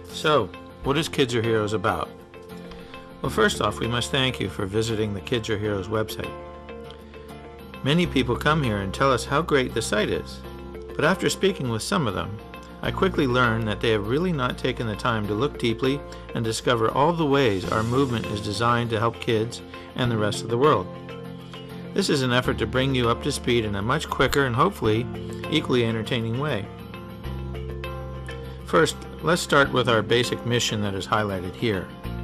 So, what is Kids Are Heroes about? Well, first off, we must thank you for visiting the Kids Are Heroes website. Many people come here and tell us how great the site is, but after speaking with some of them, I quickly learned that they have really not taken the time to look deeply and discover all the ways our movement is designed to help kids and the rest of the world. This is an effort to bring you up to speed in a much quicker and hopefully equally entertaining way. First, let's start with our basic mission that is highlighted here.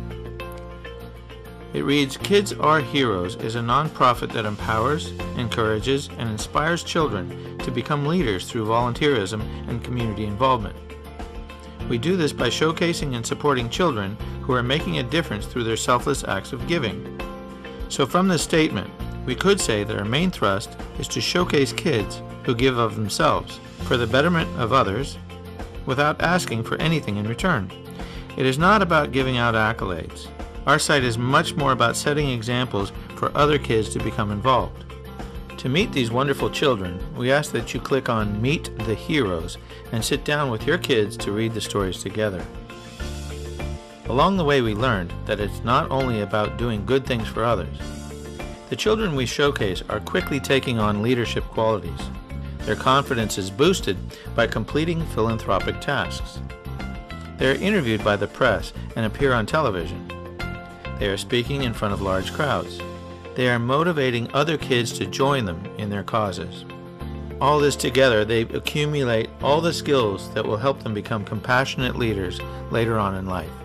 It reads, Kids Are Heroes is a nonprofit that empowers, encourages, and inspires children to become leaders through volunteerism and community involvement. We do this by showcasing and supporting children who are making a difference through their selfless acts of giving. So from this statement, we could say that our main thrust is to showcase kids who give of themselves for the betterment of others without asking for anything in return. It is not about giving out accolades. Our site is much more about setting examples for other kids to become involved. To meet these wonderful children, we ask that you click on Meet the Heroes and sit down with your kids to read the stories together. Along the way, we learned that it's not only about doing good things for others. The children we showcase are quickly taking on leadership qualities. Their confidence is boosted by completing philanthropic tasks. They are interviewed by the press and appear on television. They are speaking in front of large crowds. They are motivating other kids to join them in their causes. All this together, they accumulate all the skills that will help them become compassionate leaders later on in life.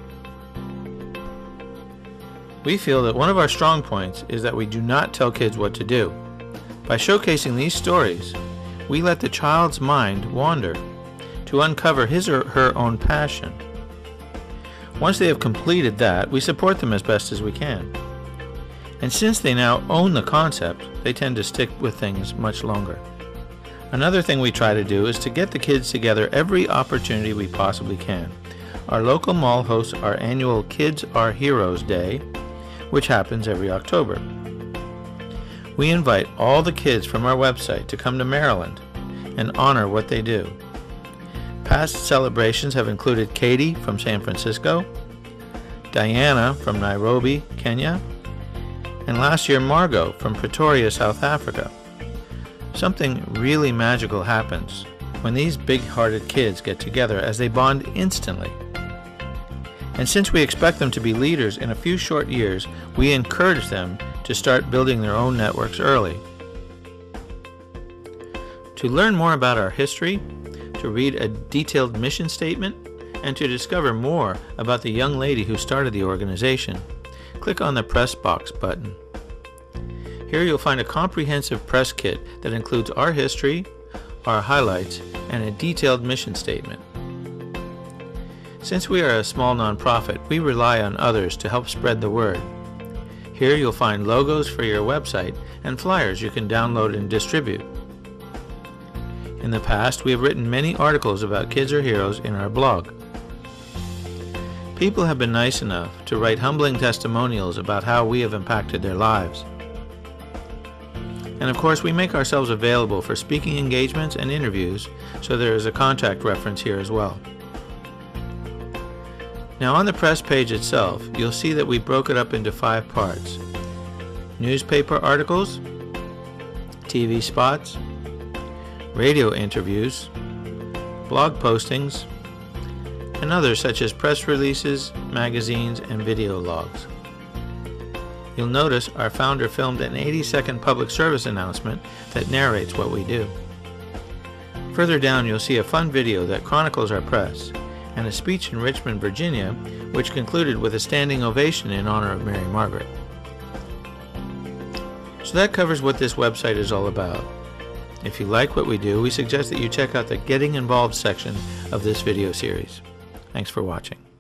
We feel that one of our strong points is that we do not tell kids what to do. By showcasing these stories, we let the child's mind wander to uncover his or her own passion. Once they have completed that, we support them as best as we can. And since they now own the concept, they tend to stick with things much longer. Another thing we try to do is to get the kids together every opportunity we possibly can. Our local mall hosts our annual Kids Are Heroes Day, which happens every October. We invite all the kids from our website to come to Maryland and honor what they do. Past celebrations have included Katie from San Francisco, Diana from Nairobi, Kenya, and last year Margot from Pretoria, South Africa. Something really magical happens when these big-hearted kids get together as they bond instantly. And since we expect them to be leaders in a few short years, we encourage them to start building their own networks early. To learn more about our history, to read a detailed mission statement, and to discover more about the young lady who started the organization, click on the Press Box button. Here you'll find a comprehensive press kit that includes our history, our highlights, and a detailed mission statement. Since we are a small nonprofit, we rely on others to help spread the word. Here you'll find logos for your website and flyers you can download and distribute. In the past, we have written many articles about Kids Are Heroes in our blog. People have been nice enough to write humbling testimonials about how we have impacted their lives. And of course, we make ourselves available for speaking engagements and interviews, so there is a contact reference here as well. Now on the press page itself, you'll see that we broke it up into 5 parts: newspaper articles, TV spots, radio interviews, blog postings, and others such as press releases, magazines, and video logs. You'll notice our founder filmed an 80-second public service announcement that narrates what we do. Further down, you'll see a fun video that chronicles our press, and a speech in Richmond, Virginia, which concluded with a standing ovation in honor of Mary Margaret. So that covers what this website is all about. If you like what we do, we suggest that you check out the Getting Involved section of this video series. Thanks for watching.